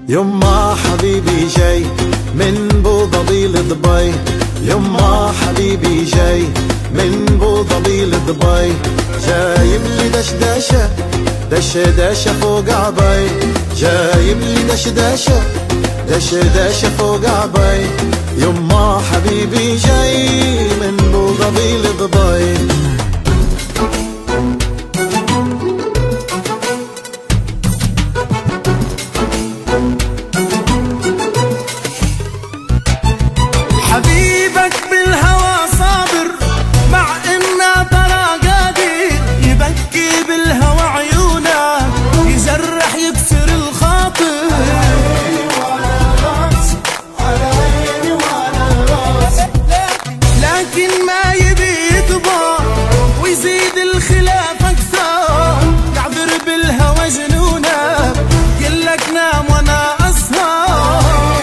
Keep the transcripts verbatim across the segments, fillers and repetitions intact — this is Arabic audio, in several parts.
يما حبيبي جاي من بوظبي لدبي، يما حبيبي جاي من بوظبي لدبي، جايب لي دشداشة دشداشة فوق عباي، جايب لي دشداشة دشداشة فوق عباي، يما حبيبي جاي من بوظبي لدبي. حبيبك بالهوى صابر مع انه ترى قادر، يبكي بالهوى عيونه يجرح يكسر الخاطر، لكن ما يبي يكبر ويزيد الخلاف اكثر، يعبر بالهوى جنونه يقلك نام وانا اسهر.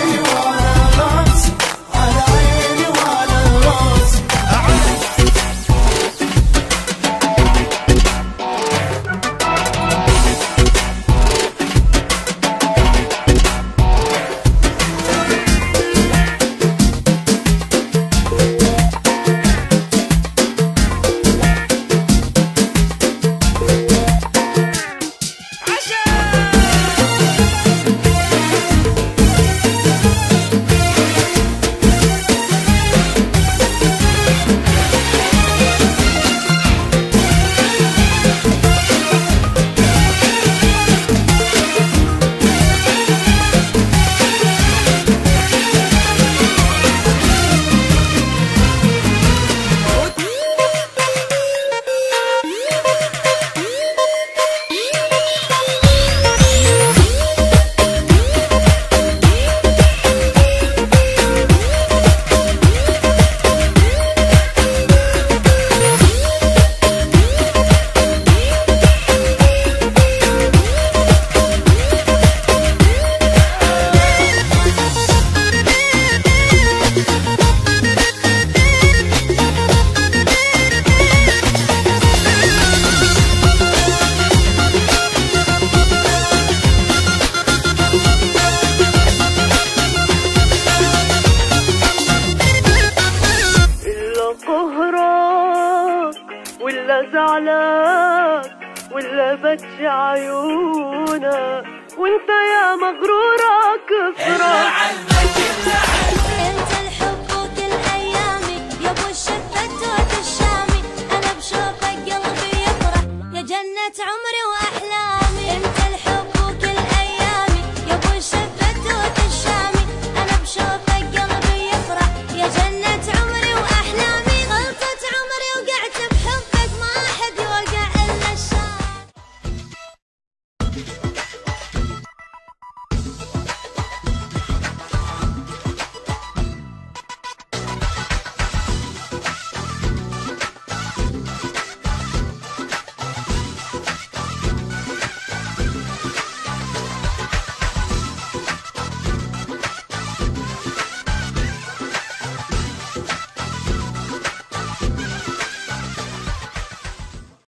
ولا زعلك ولا بتجي عيونك، وانت يا مغرورة كفرك. انت الحب وكل ايامي يا ابو الشفتوت الشامي، انا بشوفك قلبي يفرح يا جنة عمري واحلامي. انت